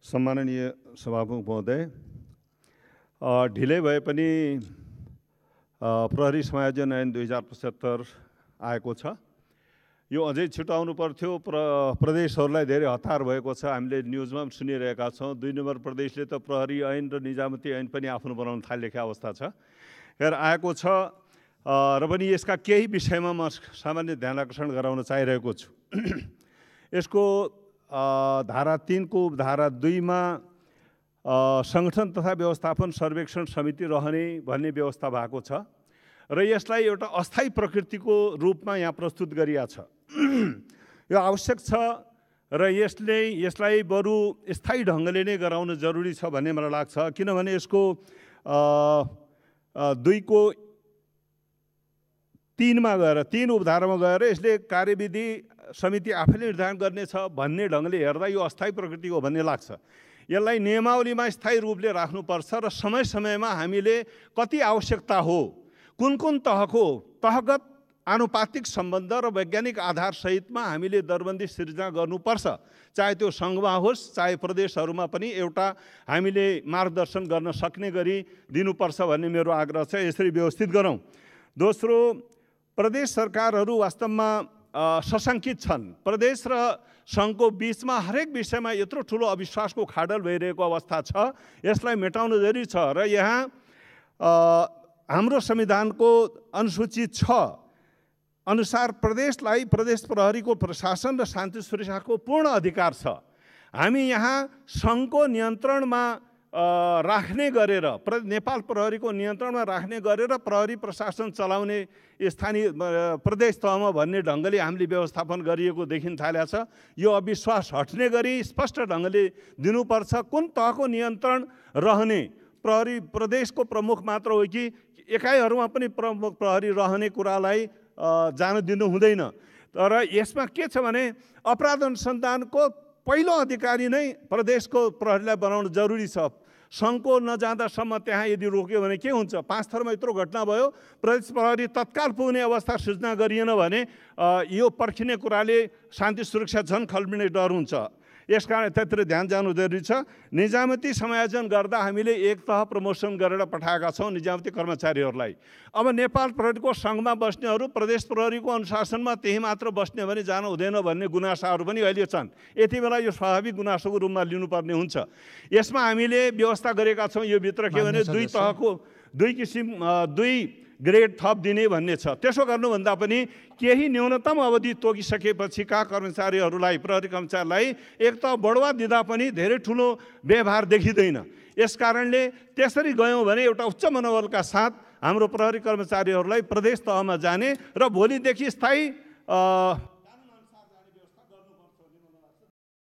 सम्माननीय सभामुख महोदय, ढिलै भए पनि प्रहरी समायोजन ऐन 2075 आएको छ। यो अझै छिटो आउनु पर्थ्यो। प्रदेशहरूलाई धेरै हतार भएको छ। हामीले न्युजमा पनि सुनिरहेका छौँ। 2 नम्बर प्रदेशले त प्रहरी ऐन र निजामती ऐन पनि आफ्नो बनाउन थालेको अवस्था छ। हेर आएको छ र पनि यसका केही विषयमा म सामान्य ध्यान आकर्षण गराउन चाहिरहेको छु। यसको धारा 3 को धारा 2 मा संगठन तथा व्यवस्थापन सर्वेक्षण समिति रहने भन्ने व्यवस्था भएको छ र यसलाई एउटा अस्थायी प्रकृतिको रूपमा यहाँ प्रस्तुत गरिएको छ। यो आवश्यक छ र यसलाई बरु स्थायी ढङ्गले नै गराउन जरुरी छ भन्ने मलाई लाग्छ। किनभने यसको 2 को 3 मा गएर 3 उपधारामा गएर यसले कार्यविधि समिति आफैले निर्धारण गर्नेछ भन्ने ढङ्गले हेर्दा यो अस्थायी प्रकृतिको भन्ने लाग्छ। यसलाई नियमावलीमा स्थायी रूपले राख्नुपर्छ र समय समयमा हामीले कति आवश्यकता हो, कुन तहगत आनुपातिक सम्बन्ध र वैज्ञानिक आधार सहितमा हामीले दरबन्दी सिर्जना गर्नुपर्छ। चाहे त्यो सङ्घमा होस् चाहे प्रदेशहरूमा पनि एउटा हामीले मार्गदर्शन गर्न सक्ने गरी दिनुपर्छ भन्ने मेरो आग्रह छ। यसरी व्यवस्थित गरौँ। दोस्रो, प्रदेश सरकारहरू वास्तवमा सशङ्कित छन्। प्रदेश र सङ्घको बिचमा हरेक विषयमा यत्रो ठुलो अविश्वासको खाडल भइरहेको अवस्था छ। यसलाई मेटाउन जरुरी छ र यहाँ हाम्रो संविधानको अनुसूची 6 अनुसार प्रदेशलाई प्रदेश प्रहरीको प्रशासन र शान्ति सुरक्षाको पूर्ण अधिकार छ। हामी यहाँ सङ्घको नियन्त्रणमा राख्ने गरेर नेपाल प्रहरीको नियन्त्रणमा राख्ने गरेर प्रहरी प्रशासन चलाउने स्थानीय प्रदेश तहमा भन्ने ढङ्गले हामीले व्यवस्थापन गरिएको देखिन थालेको छ। यो अविश्वास हट्ने गरी स्पष्ट ढङ्गले दिनुपर्छ। कुन तहको नियन्त्रण रहने, प्रहरी प्रदेशको प्रमुख मात्र हो कि एकाइहरूमा पनि प्रमुख प्रहरी रहने कुरालाई जान दिनु हुँदैन। तर यसमा के छ भने अपराध अनुसन्धानको पहिलो अधिकारी नै प्रदेशको प्रहरीलाई बनाउनु जरुरी छ। सङ्घको नजाँदासम्म त्यहाँ यदि रोक्यो भने के हुन्छ? 5 थरमा यत्रो घटना भयो, प्रदेश प्रहरी तत्काल पुग्ने अवस्था सृजना गरिएन भने यो पर्खिने कुराले शान्ति सुरक्षा झन् खल्मिने डर हुन्छ। यसकारण त्यतिर ध्यान जानु जरुरी छ। निजामती समायोजन गर्दा हामीले एक तह प्रमोसन गरेर पठाएका छौँ निजामती कर्मचारीहरूलाई। अब नेपाल प्रहरीको सङ्घमा बस्नेहरू प्रदेश प्रहरीको अनुशासनमा त्यही मात्र बस्ने भने जानु हुँदैन भन्ने गुनासाहरू पनि अहिले छन्। यति बेला यो स्वाभाविक गुनासोको रूपमा लिनुपर्ने हुन्छ। यसमा हामीले व्यवस्था गरेका छौँ। यो भित्र के भने 2 तहको 2 किसिम 2 ग्रेड थप दिने भन्ने छ। त्यसो गर्नुभन्दा पनि केही न्यूनतम अवधि तोकिसकेपछिका कर्मचारीहरूलाई, प्रहरी कर्मचारीलाई एक त बढुवा दिँदा पनि धेरै ठुलो व्यवहार देखिँदैन। यस कारणले त्यसरी गयौँ भने एउटा उच्च मनोबलका साथ हाम्रो प्रहरी कर्मचारीहरूलाई प्रदेश तहमा जाने र भोलिदेखि स्थायी